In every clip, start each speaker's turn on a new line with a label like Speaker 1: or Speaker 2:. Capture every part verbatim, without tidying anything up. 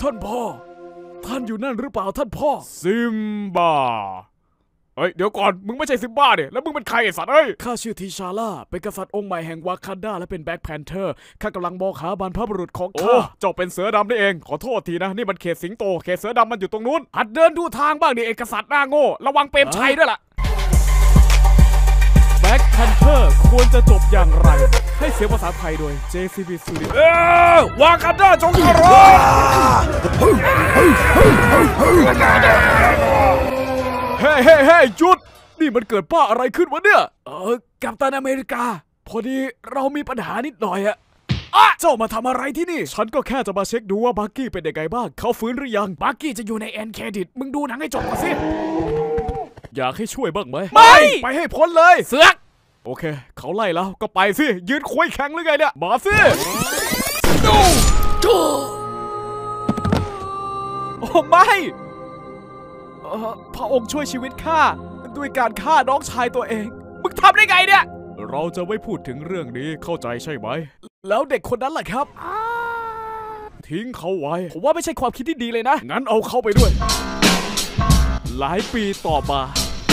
Speaker 1: ท่านพ่อท่านอยู่นั่นหรือเปล่าท่านพ่อ
Speaker 2: ซิมบ้าเฮ้ยเดี๋ยวก่อนมึงไม่ใช่ซิมบ้าเนี่ยแล้วมึงเป็นใครไอ้สัตว์เอ้ย
Speaker 1: ข้าชื่อทิชาร่าเป็นกษัตริย์องค์ใหม่แห่งวากันดาและเป็นแบ็คแพนเทอร์ข้ากำลังมองหาบรรพบุรุษของข้า
Speaker 2: เจ้าเป็นเสือดำนี่เองขอโทษทีนะนี่มันเขตสิงโตเขตเสือดำมันอยู่ตรงนู้น
Speaker 1: หัดเดินดูทางบ้างดิเอกษัตริย์หน้าโง่ระวังเปรมชัยด้วยล่ะ
Speaker 2: แบ็คแพนเทอร์ควรจะจบอย่างไรให้เสียงภาษาไทยโดย เจ ซี บี Studio
Speaker 1: เออวากันดาจงกระโดด
Speaker 2: เฮ้เฮ้เฮ้หยุดนี่มันเกิดบ้าอะไรขึ้นวะเนี่ย
Speaker 1: เออกัปตันอเมริกาพอดีเรามีปัญหานิดหน่อยอะอ่ะเจ้ามาทำอะไรที่นี่
Speaker 2: ฉันก็แค่จะมาเช็คดูว่าบักกี้เป็นยังไงบ้างเขาฟื้นหรือยัง
Speaker 1: บักกี้จะอยู่ในแอนเครดิตมึงดูหนังให้จบก่อนสิ
Speaker 2: อยากให้ช่วยบ้างไหม
Speaker 1: ไม่ไปให้พ้นเลยเสือก
Speaker 2: โอเคเขาไล่แล้วก็ไปสิยืนคุยแข็งหรือไงเนี่ยมาสิโอ้ไม่พระองค์ช่วยชีวิตข้าด้วยการฆ่าน้องชายตัวเอง
Speaker 1: มึงทำได้ไงเนี่ย
Speaker 2: เราจะไม่พูดถึงเรื่องนี้เข้าใจใช่ไหม
Speaker 1: แล้วเด็กคนนั้นล่ะครับ
Speaker 2: ทิ้งเขาไว้
Speaker 1: ผมว่าไม่ใช่ความคิดที่ดีเลยนะ
Speaker 2: งั้นเอาเข้าไปด้วยหลายปีต่อมา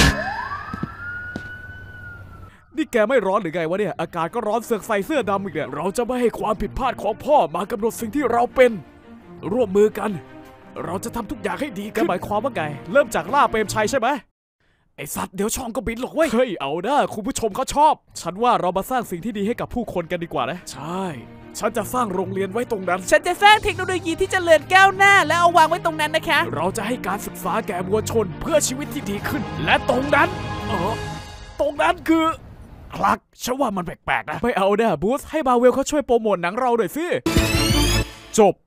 Speaker 2: นี่แกไม่ร้อนหรือไงวะเนี่ยอากาศก็ร้อนเสือกใส่เสื้อดำอีกเนี่ย
Speaker 1: เราจะไม่ให้ความผิดพลาดของพ่อมากำหนดสิ่งที่เราเป็นร่วมมือกันเราจะทำทุกอย่างให้ดีขึ้น
Speaker 2: หมายความว่าไงเริ่มจากล่าเปรมชัยใช่ไหม
Speaker 1: ไอสัตว์เดี๋ยวช่องก็บินหรอกเว้ย
Speaker 2: เฮ้ยเอานะคุณผู้ชมเขาชอบฉันว่าเรามาสร้างสิ่งที่ดีให้กับผู้คนกันดีกว่านะ
Speaker 1: ใช่ฉันจะสร้างโรงเรียนไว้ตรงนั้น
Speaker 3: ฉันจะสร้างเทคโนโลยีที่เจริญก้าวหน้าแล้วเอาวางไว้ตรงนั้นนะคะ
Speaker 1: เราจะให้การศึกษาแก่มวลชนเพื่อชีวิตที่ดีขึ้นและตรงนั้นเออตรงนั้นคือคลักฉันว่ามันแปลกๆนะ
Speaker 2: ไม่เอาเนี่ยบูสให้บาเวลเขาช่วยโปรโมทหนังเราหน่อยสิจบ